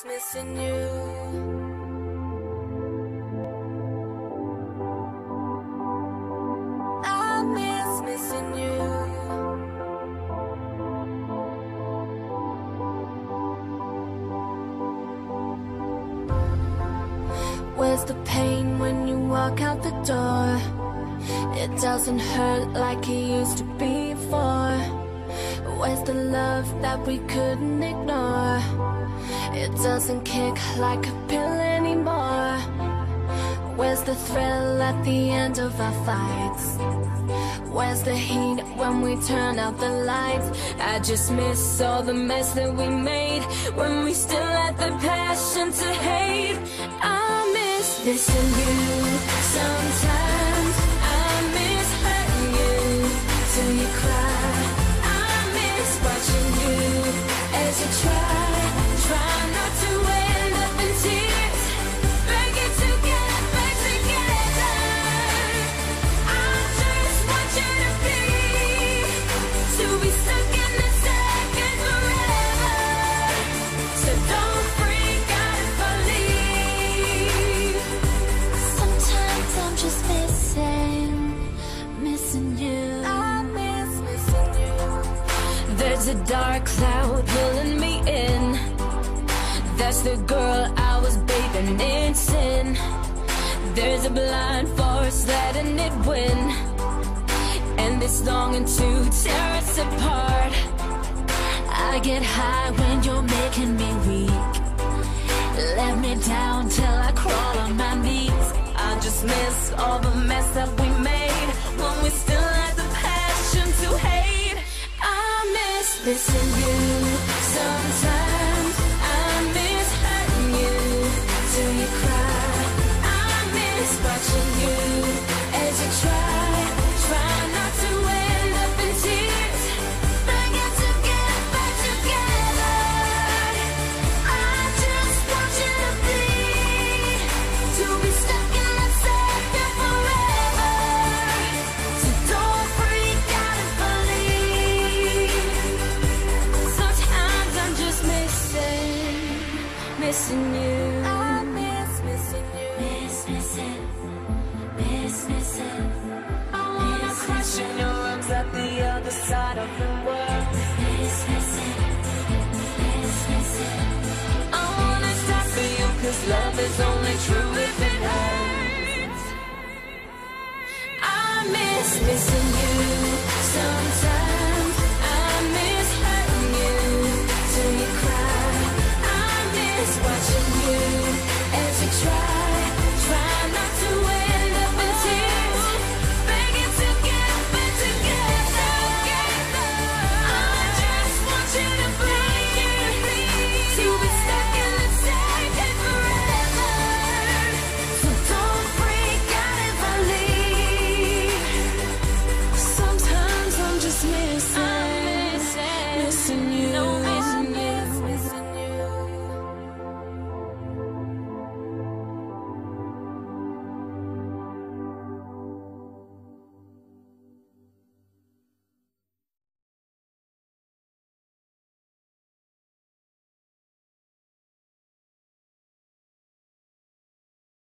missing you. I miss missing you. Where's the pain when you walk out the door? It doesn't hurt like it used to before. Where's the love that we couldn't ignore? It doesn't kick like a pill anymore. Where's the thrill at the end of our fights? Where's the heat when we turn out the lights? I just miss all the mess that we made when we still had the passion to hate. I miss missing you. Sometimes I miss hurting you till you cry. I miss watching you as you try not to end up in tears. Beg you to get back together. I just want you to be stuck in the second forever. So don't freak out if I leave. Sometimes I'm just missing you. I miss missing you. There's a dark cloud pulling me in. That's the girl I was bathing in sin. There's a blind force letting it win, and it's longing to tear us apart. I get high when you're making me weak. Let me down till I crawl on my knees. I just miss all the mess that we made when we still had the passion to hate. I miss missing you. Sometimes I miss hurting you till you cry. I miss watching you as you try not to end up in tears. Beg you to get back together. I just want you to be stuck in that second forever. So don't freak out if I leave. Sometimes I'm just missing you. I miss missing you. Missing. I wanna crash in your arms at the other side of the world. Missing. I wanna stop for you, 'cause love is only true if it hurts. I miss missing you. Sometimes I miss hurting you till you cry. I miss watching you as you try not to end up in tears. Beg you to get back together. I just want you to be stuck in the second forever. So don't freak out if I leave. Sometimes I'm just missing.